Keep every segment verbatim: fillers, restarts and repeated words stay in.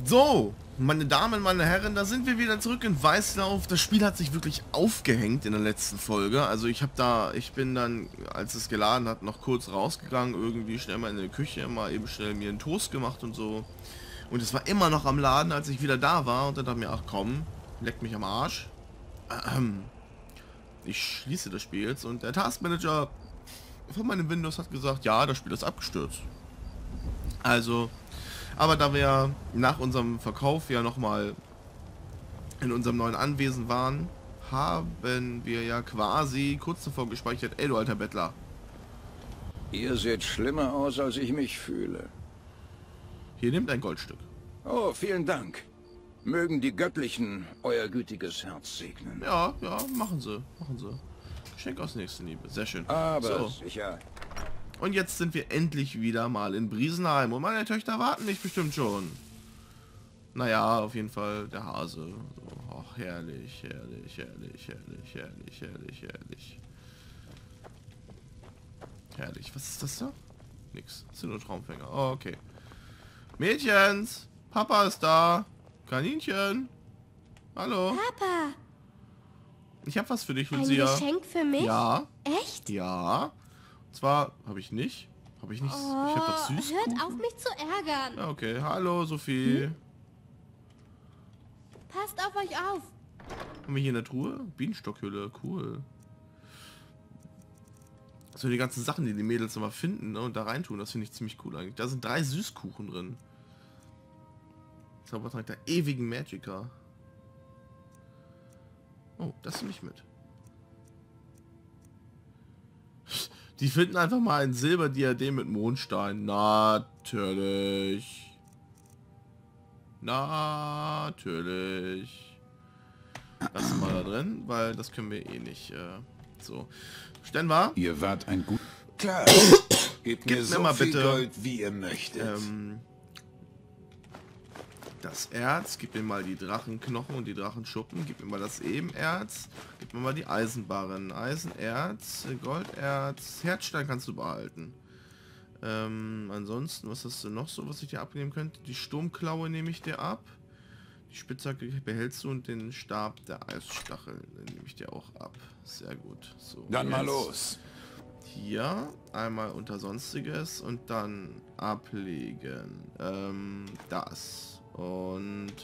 So, meine Damen, meine Herren, da sind wir wieder zurück in Weißlauf. Das Spiel hat sich wirklich aufgehängt in der letzten Folge. Also ich habe da, ich bin dann, als es geladen hat, noch kurz rausgegangen, irgendwie schnell mal in die Küche, mal eben schnell mir einen Toast gemacht und so. Und es war immer noch am Laden, als ich wieder da war. Und dann dachte ich mir, ach komm, leck mich am Arsch. Ich schließe das Spiel jetzt und der Taskmanager von meinem Windows hat gesagt, ja, das Spiel ist abgestürzt. Also... Aber da wir nach unserem Verkauf ja nochmal in unserem neuen Anwesen waren, haben wir ja quasi kurz davor gespeichert, ey du alter Bettler. Ihr seht schlimmer aus, als ich mich fühle. Hier nimmt ein Goldstück. Oh, vielen Dank. Mögen die Göttlichen euer gütiges Herz segnen. Ja, ja, machen sie, machen sie. Geschenk aus Nächstenliebe, sehr schön. Aber so. sicher. Und jetzt sind wir endlich wieder mal in Briesenheim und meine Töchter warten mich bestimmt schon. Naja, auf jeden Fall der Hase. So, ach, herrlich, herrlich, herrlich, herrlich, herrlich, herrlich, herrlich. Herrlich. Was ist das da? Nix. Das sind nur Traumfänger. Oh, okay. Mädchens! Papa ist da! Kaninchen! Hallo! Papa! Ich habe was für dich, Ein Lucia. Geschenk für mich? Ja. Echt? Ja. Und zwar habe ich nicht. Habe ich nicht. Oh, ich habe doch süß. hört auf mich zu ärgern. Ja, okay. Hallo, Sophie. Hm? Passt auf euch auf. Haben wir hier eine Truhe? Bienenstockhülle. Cool. So die ganzen Sachen, die die Mädels immer finden, ne, und da reintun, das finde ich ziemlich cool eigentlich. Da sind drei Süßkuchen drin. Zaubertrank der ewigen Magica. Oh, das nehme ich mit. Die finden einfach mal ein Silberdiadem mit Mondstein. Natürlich. Natürlich. Lassen wir da drin, weil das können wir eh nicht. Äh, so. Stellen wir. Ihr wart ein gut... Klar. Gebt mir mir so mal viel bitte, Gold, wie ihr möchtet. Ähm, das Erz, gib mir mal die Drachenknochen und die Drachenschuppen, gib mir mal das Ebenerz, gib mir mal die Eisenbarren, Eisenerz, Golderz, Herzstein kannst du behalten. Ähm, ansonsten, was hast du noch so, was ich dir abnehmen könnte? Die Sturmklaue nehme ich dir ab. Die Spitzhacke behältst du und den Stab der Eisstachel nehme ich dir auch ab. Sehr gut. So, Dann mal jetzt los. hier einmal unter Sonstiges und dann ablegen. Ähm, das. Und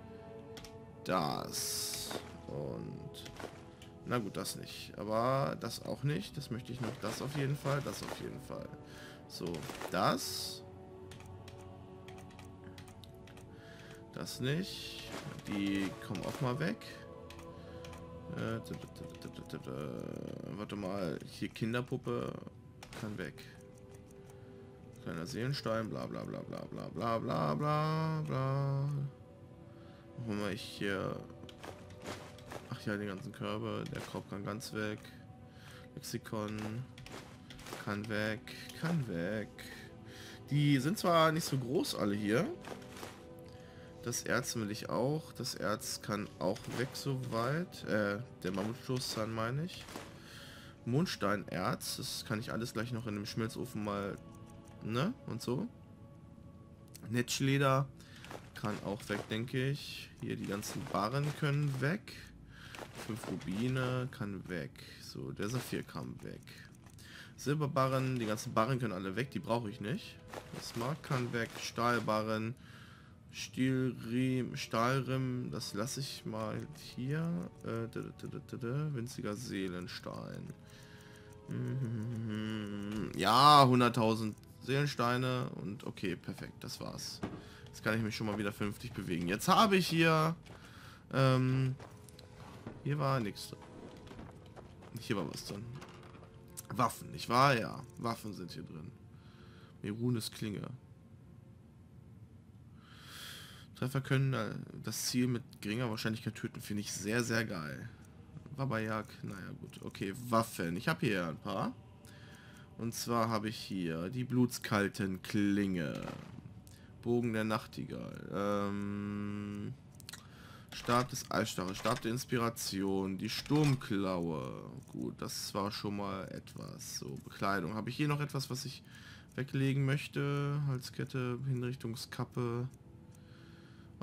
das und na gut, das nicht, aber das auch nicht, das möchte ich noch, das auf jeden Fall, das auf jeden Fall. So, das das nicht, die kommen auch mal weg. Äh, warte mal, hier Kinderpuppe kann weg. Kleiner Seelenstein, bla bla bla bla bla bla bla bla bla. Machen wir hier. Ach ja, die ganzen Körbe. Der Korb kann ganz weg. Lexikon kann weg, kann weg. Die sind zwar nicht so groß alle hier. Das Erz will ich auch. Das Erz kann auch weg soweit. Äh, der Mammutstoßzahn meine ich. Mondsteinerz, das kann ich alles gleich noch in dem Schmelzofen mal, ne, und so. Netzleder kann auch weg, denke ich. Hier die ganzen Barren können weg. Fünf Rubine kann weg. So, der Saphir kam weg. Silberbarren, die ganzen Barren können alle weg, die brauche ich nicht. Das Mark kann weg. Stahlbarren, Stielriemen, Stahlrim, das lasse ich mal hier. Äh, winziger Seelenstein. Ja, hunderttausend Seelensteine und okay, perfekt, das war's. Jetzt kann ich mich schon mal wieder vernünftig bewegen. Jetzt habe ich hier, ähm, hier war nichts drin. Hier war was drin. Waffen, nicht wahr? Ja, Waffen sind hier drin. Merunes Klinge. Treffer können das Ziel mit geringer Wahrscheinlichkeit töten, finde ich sehr, sehr geil. Wabajak, naja gut, okay, Waffen. Ich habe hier ein paar. Und zwar habe ich hier die blutskalten Klinge. Bogen der Nachtigall. Ähm, Stab des Eisstaches, Stab der Inspiration, die Sturmklaue. Gut, das war schon mal etwas. So, Bekleidung. Habe ich hier noch etwas, was ich weglegen möchte? Halskette, Hinrichtungskappe.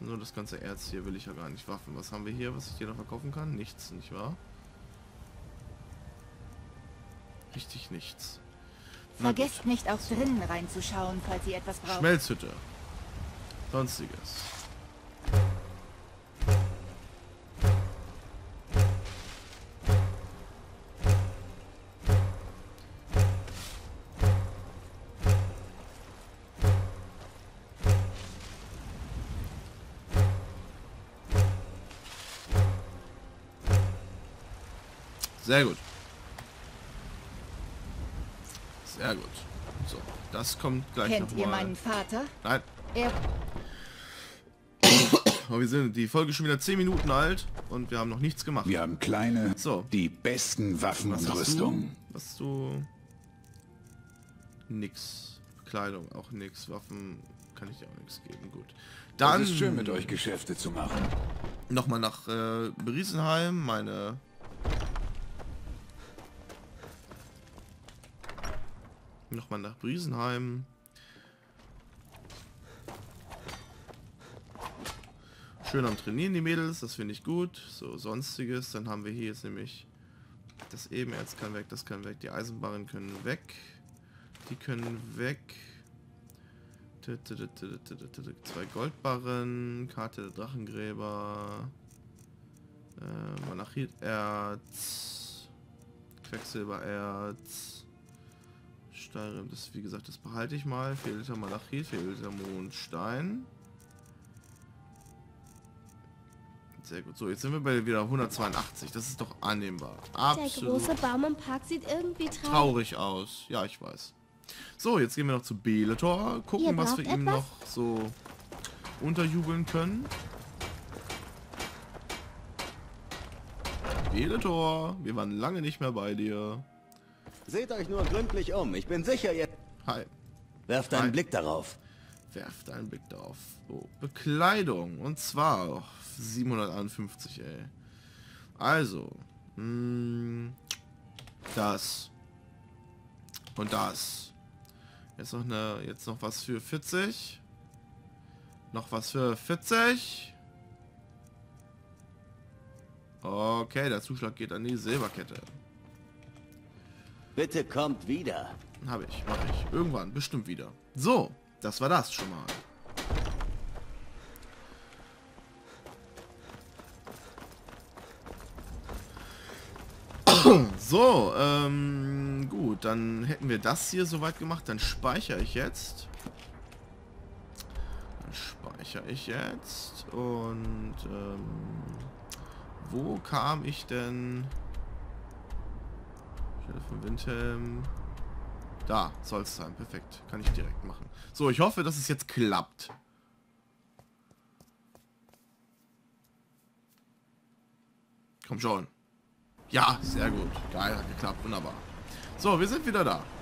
Nur das ganze Erz hier will ich ja gar nicht. Waffen. Was haben wir hier, was ich dir noch verkaufen kann? Nichts, nicht wahr? Richtig nichts. Na Vergesst gut. nicht, auch drinnen reinzuschauen, falls ihr etwas braucht. Schmelzhütte. Sonstiges. Sehr gut. Sehr gut. So, das kommt gleich Kennt noch ihr mal. meinen Vater? Nein. Er... Aber wir sind die Folge schon wieder zehn Minuten alt und wir haben noch nichts gemacht. Wir haben kleine, So. die besten Waffen Was und hast Rüstung. du? Was du? Nix. Kleidung auch nix. Waffen kann ich dir auch nichts geben. Gut. Dann Es ist schön, mit euch Geschäfte zu machen. nochmal nach äh, Briesenheim. Meine nochmal nach Briesenheim. Schön am Trainieren, die Mädels, das finde ich gut. So, sonstiges, dann haben wir hier jetzt nämlich das Ebenerz kann weg, das kann weg, die Eisenbarren können weg. Die können weg. Zwei Goldbarren, Karte der Drachengräber, äh, Malachiterz, Quecksilbererz, Stein, das wie gesagt, das behalte ich mal. vier Liter Malachit, vier Liter Mondstein. Sehr gut. So, jetzt sind wir bei wieder hundertzweiundachtzig. Das ist doch annehmbar. Der Absolut große Baum im Park sieht irgendwie traurig. traurig aus. Ja, ich weiß. So, jetzt gehen wir noch zu Beletor. Gucken, Ihr was wir braucht ihm etwas? noch so unterjubeln können. Beletor, wir waren lange nicht mehr bei dir. Seht euch nur gründlich um. Ich bin sicher, ihr... Hi. Werft einen Hi. Blick darauf. Werft einen Blick darauf. So, Bekleidung. Und zwar oh, siebenhunderteinundfünfzig, ey. Also. Mh, das. Und das. Jetzt noch eine. Jetzt noch was für vierzig. Noch was für vierzig. Okay, der Zuschlag geht an die Silberkette. Bitte kommt wieder. Habe ich, mache ich. Irgendwann, bestimmt wieder. So, das war das schon mal. So, ähm, gut, dann hätten wir das hier soweit gemacht. Dann speichere ich jetzt. Dann speichere ich jetzt. Und, ähm, wo kam ich denn? Stelle von Windhelm. Da soll es sein. Perfekt. Kann ich direkt machen. So, ich hoffe, dass es jetzt klappt. Komm schon. Ja, sehr gut. Geil, hat geklappt. Wunderbar. So, wir sind wieder da.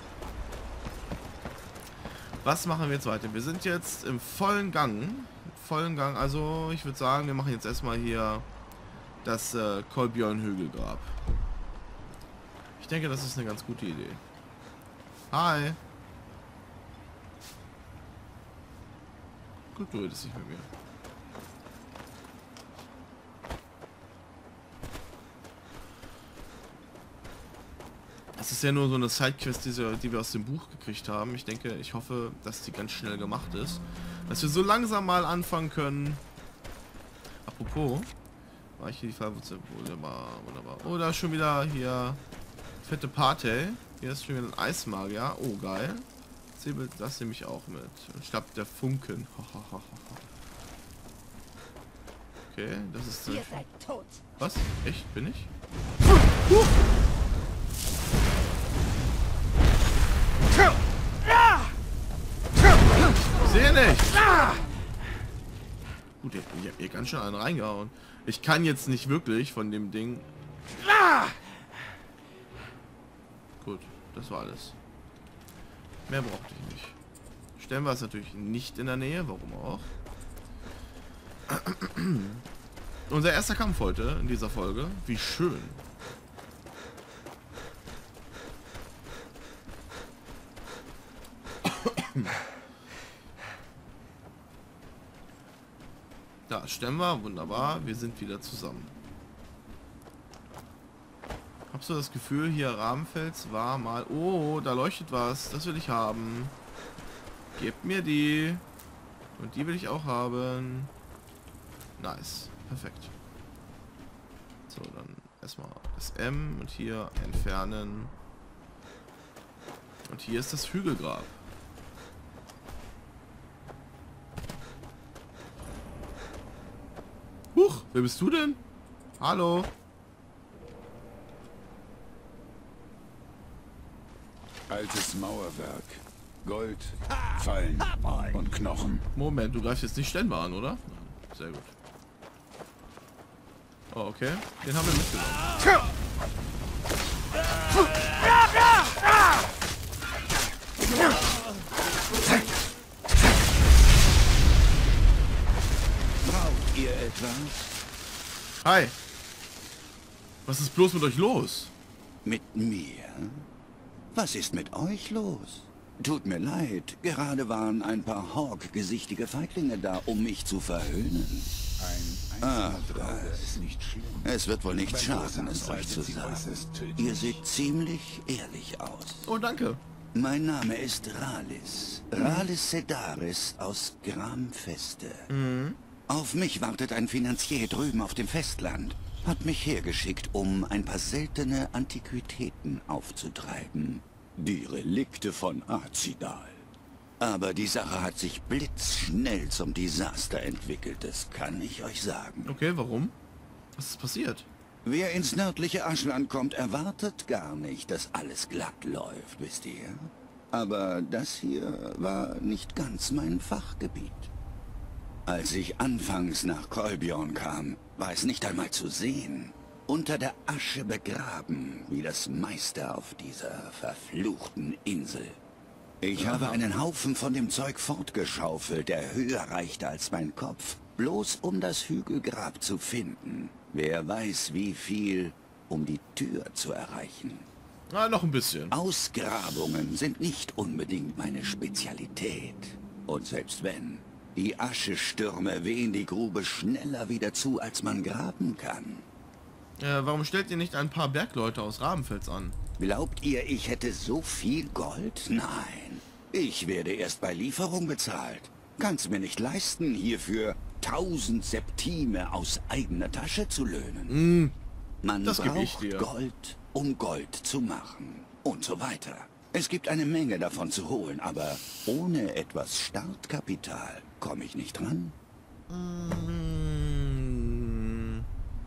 Was machen wir jetzt weiter? Wir sind jetzt im vollen Gang. Vollen Gang. Also, ich würde sagen, wir machen jetzt erstmal hier das äh, Kolbjörn-Hügelgrab. Ich denke, das ist eine ganz gute Idee. Hi. Gut, du redest nicht mit mir. Das ist ja nur so eine Sidequest, die, sie, die wir aus dem Buch gekriegt haben. Ich denke, ich hoffe, dass die ganz schnell gemacht ist. Dass wir so langsam mal anfangen können. Apropos, war ich hier die Fallwurzel? Wunderbar, wunderbar. Oh, da ist schon wieder hier fette Party. Hier ist schon wieder ein Eismagier. Oh, geil. Säbelt das nehme ich auch mit. Ich glaube, der Funken. Okay, das ist... Ihr seid tot. Was? Echt? Bin ich? Ich sehe nicht. Gut, ich habe hier ganz schön einen reingehauen. Ich kann jetzt nicht wirklich von dem Ding... Gut, das war alles. Mehr brauchte ich nicht. Stellen wir es natürlich nicht in der Nähe, warum auch. Unser erster Kampf heute in dieser Folge. Wie schön. Da stemmen wir, wunderbar. Wir sind wieder zusammen. Hab so das Gefühl, hier Rahmenfels war mal... Oh, da leuchtet was. Das will ich haben. Gebt mir die. Und die will ich auch haben. Nice. Perfekt. So, dann erstmal das M und hier entfernen. Und hier ist das Hügelgrab. Huch, wer bist du denn? Hallo? Altes Mauerwerk. Gold, Fallen und Knochen. Moment, du greifst jetzt nicht Stenbar an, oder? Sehr gut. Oh, okay. Den haben wir mitgenommen. Braucht ihr etwas? Hi. Was ist bloß mit euch los? Mit mir? Was ist mit euch los? Tut mir leid, gerade waren ein paar Hawk-gesichtige Feiglinge da, um mich zu verhöhnen. Ach, was. Es wird wohl nicht schaden, es euch zu sagen. Ihr seht ziemlich ehrlich aus. Oh, danke. Mein Name ist Ralis. Ralis Sedaris aus Gramfeste. Mhm. Auf mich wartet ein Finanzier drüben auf dem Festland. Hat mich hergeschickt, um ein paar seltene Antiquitäten aufzutreiben. Die Relikte von Azidal. Aber die Sache hat sich blitzschnell zum Desaster entwickelt, das kann ich euch sagen. Okay, warum? Was ist passiert? Wer ins nördliche Aschland kommt, erwartet gar nicht, dass alles glatt läuft, wisst ihr? Aber das hier war nicht ganz mein Fachgebiet. Als ich anfangs nach Kolbjorn kam, war es nicht einmal zu sehen. Unter der Asche begraben, wie das meiste auf dieser verfluchten Insel. Ich habe einen Haufen von dem Zeug fortgeschaufelt, der höher reichte als mein Kopf, bloß um das Hügelgrab zu finden. Wer weiß wie viel, um die Tür zu erreichen. Na, noch ein bisschen. Ausgrabungen sind nicht unbedingt meine Spezialität. Und selbst wenn, die Aschestürme wehen die Grube schneller wieder zu, als man graben kann. Äh, warum stellt ihr nicht ein paar Bergleute aus Rabenfels an? Glaubt ihr, ich hätte so viel Gold? Nein. Ich werde erst bei Lieferung bezahlt. Kann's mir nicht leisten, hierfür tausend Septime aus eigener Tasche zu löhnen. Mm, Man das geb ich braucht dir. Gold, um Gold zu machen. Und so weiter. Es gibt eine Menge davon zu holen, aber ohne etwas Startkapital komme ich nicht dran. Mm.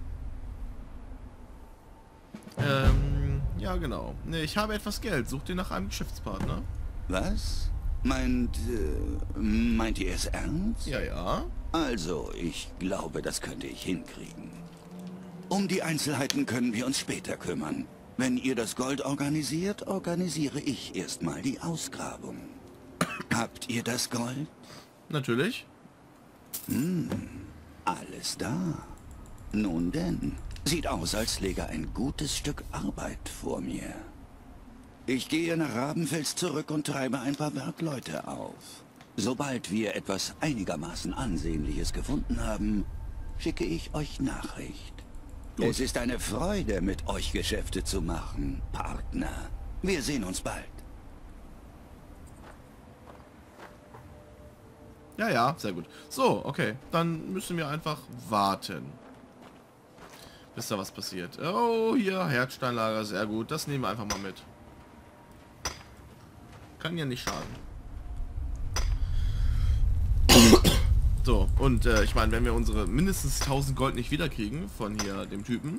Ähm, ja genau. Ne, ich habe etwas Geld. Sucht ihr nach einem Geschäftspartner? Was? Meint, äh, meint ihr es ernst? Ja, ja. Also, ich glaube, das könnte ich hinkriegen. Um die Einzelheiten können wir uns später kümmern. Wenn ihr das Gold organisiert, organisiere ich erstmal die Ausgrabung. Habt ihr das Gold? Natürlich. Hm, alles da. Nun denn, sieht aus, als läge ein gutes Stück Arbeit vor mir. Ich gehe nach Rabenfels zurück und treibe ein paar Werkleute auf. Sobald wir etwas einigermaßen Ansehnliches gefunden haben, schicke ich euch Nachricht. Gut. Es ist eine Freude, mit euch Geschäfte zu machen, Partner. Wir sehen uns bald. Ja, ja, sehr gut. So, okay. Dann müssen wir einfach warten. Bis da was passiert. Oh, hier, Herzsteinlager, sehr gut. Das nehmen wir einfach mal mit. Kann ja nicht schaden. So, und äh, ich meine, wenn wir unsere mindestens tausend Gold nicht wiederkriegen von hier dem Typen,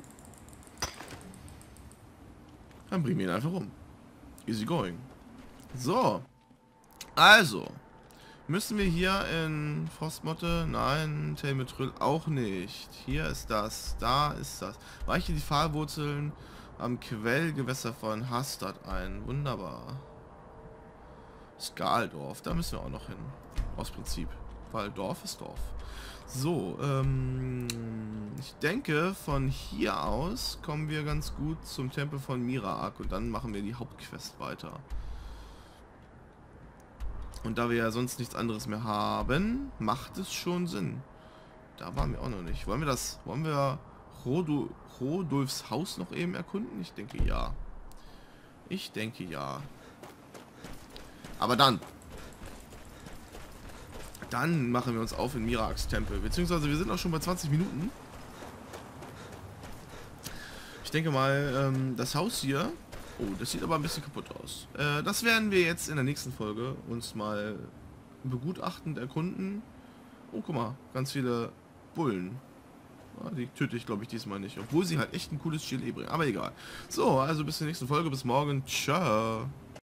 dann bringen wir ihn einfach um. Easy going. So. Also. Müssen wir hier in Frostmotte? Nein, Telmetryll auch nicht. Hier ist das, da ist das. Weiche die Pfahlwurzeln am Quellgewässer von Hastad ein. Wunderbar. Skaldorf, da müssen wir auch noch hin. Aus Prinzip. Weil Dorf ist Dorf. So, ähm, ich denke, von hier aus kommen wir ganz gut zum Tempel von Miraak und dann machen wir die Hauptquest weiter. Und da wir ja sonst nichts anderes mehr haben, macht es schon Sinn, Da waren wir auch noch nicht. Wollen wir das... Wollen wir Rodo, Rodolfs Haus noch eben erkunden? Ich denke ja. Ich denke ja. Aber dann. Dann machen wir uns auf in Mirax Tempel. Beziehungsweise wir sind auch schon bei zwanzig Minuten. Ich denke mal, ähm, das Haus hier... Oh, das sieht aber ein bisschen kaputt aus. Äh, das werden wir jetzt in der nächsten Folge uns mal begutachtend erkunden. Oh, guck mal, ganz viele Bullen. Ja, die töte ich, glaube ich, diesmal nicht. Obwohl sie halt echt ein cooles Gilet bringen. Aber egal. So, also bis zur nächsten Folge. Bis morgen. Ciao.